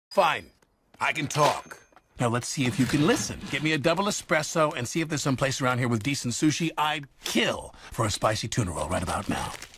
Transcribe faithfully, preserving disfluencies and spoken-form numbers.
Fine. I can talk. Now let's see if you can listen. Get me a double espresso and see if there's some place around here with decent sushi I'd kill for a spicy tuna roll right about now.